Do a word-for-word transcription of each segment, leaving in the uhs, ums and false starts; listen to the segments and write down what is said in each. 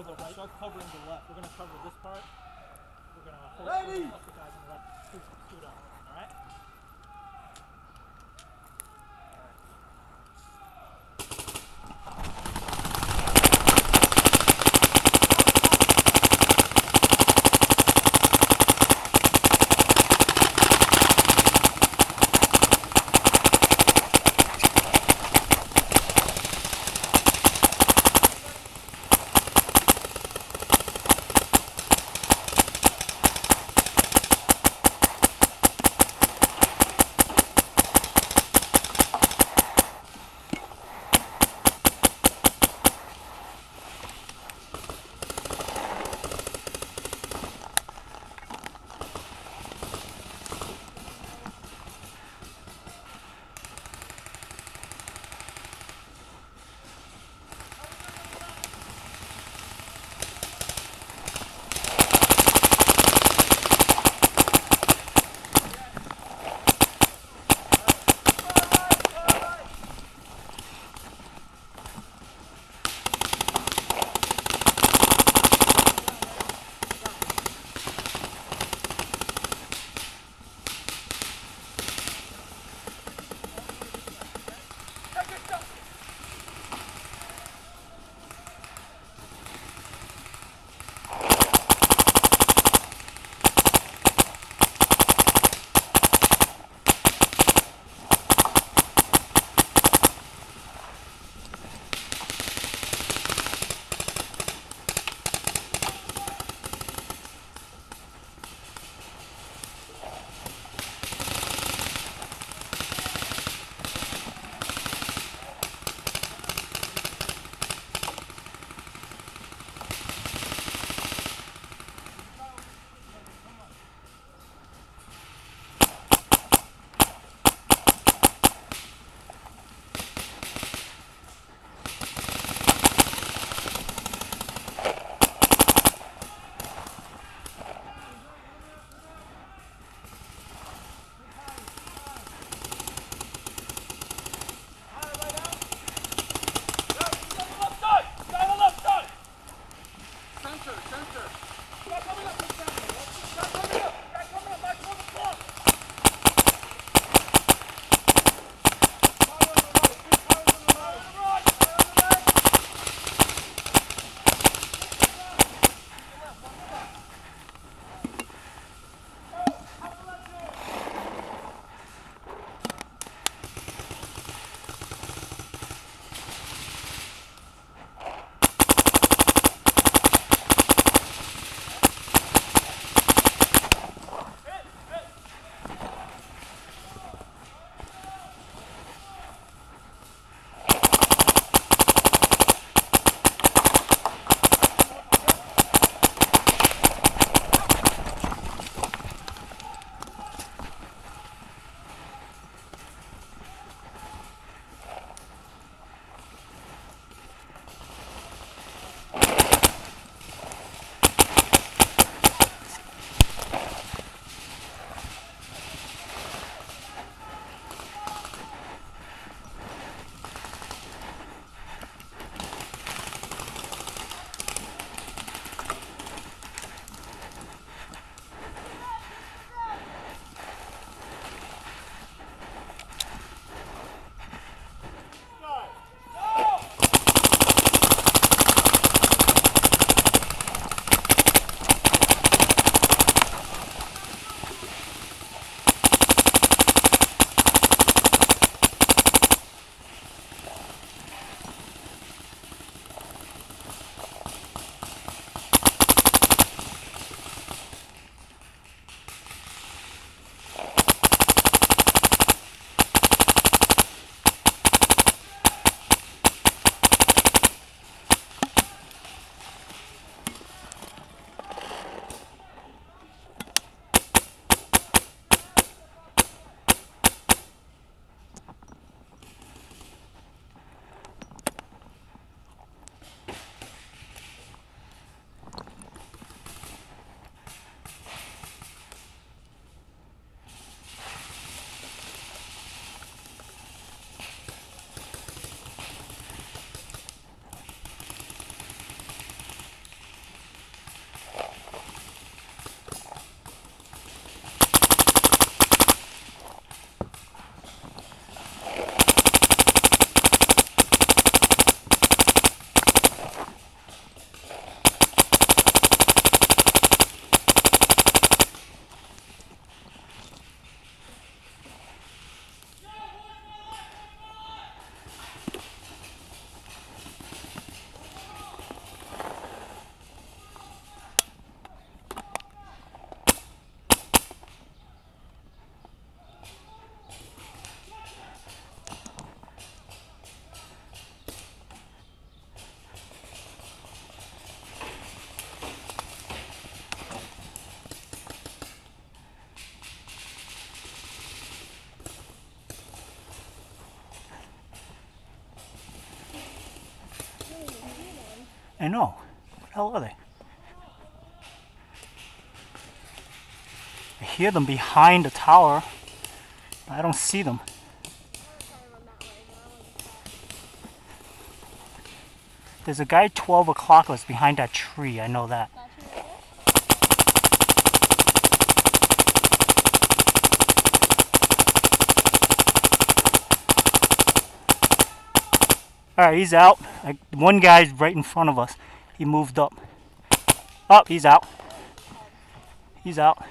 the right. Start covering the left. We're gonna cover this part. We're gonna hold Ready? the guys on the left. Scoot, scoot up. All right. I know. What the hell are they? I hear them behind the tower. I don't see them. There's a guy at twelve o'clock that's behind that tree. I know that. Alright, he's out. Like, one guy's right in front of us. He moved up. Oh, he's out. He's out.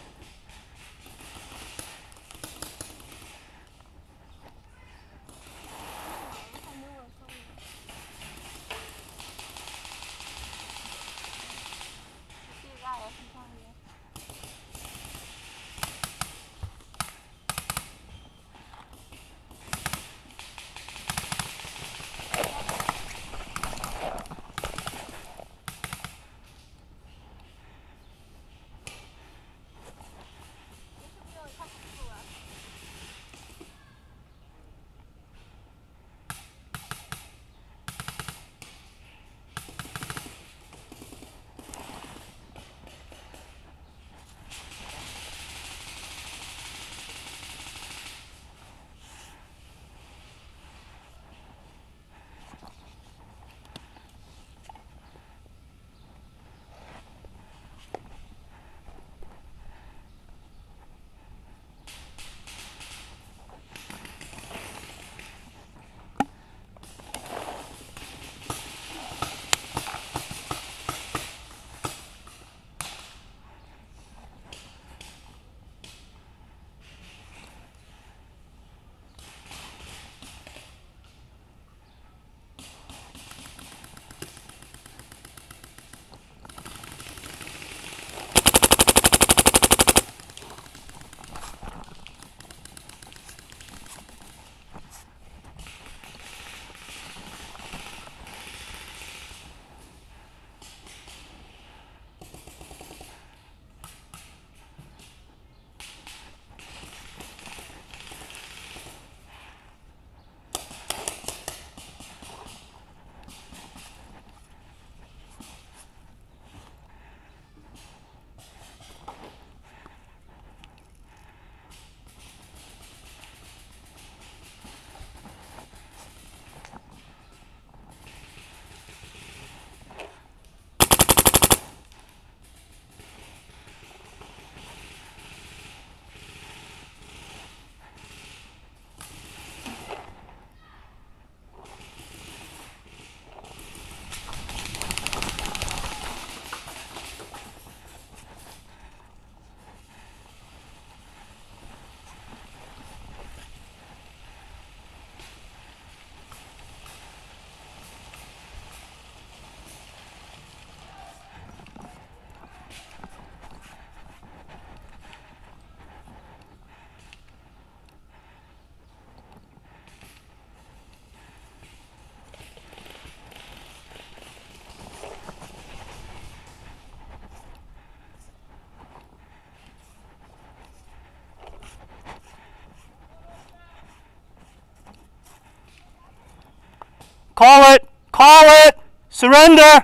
Call it! Call it! Surrender!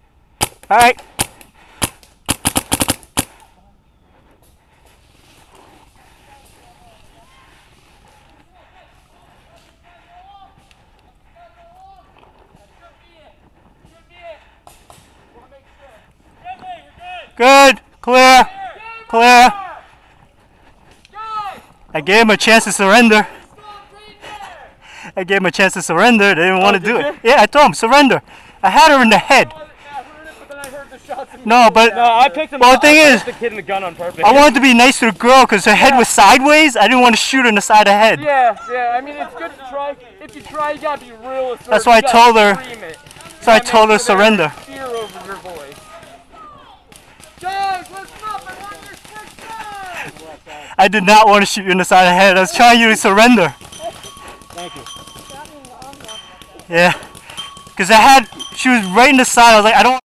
Alright. Good! Clear! Clear! I gave him a chance to surrender. I gave him a chance to surrender. They didn't want to do it. Yeah, I told him, surrender. I had her in the head. No, but no, I picked him well, up. the thing I is, the kid in the gun on purpose. I wanted to be nice to the girl because her head was sideways. I didn't want to shoot her in the side of the head. Yeah, yeah. I mean, it's good to try. If you try, you gotta be real assertive. That's why I told her. So I told her surrender. Fear over your voice. Guys, listen up! I want your six. I did not want to shoot you in the side of the head. I was trying you to surrender. Thank you. Yeah, because I had, she was right in the side. I was like, I don't.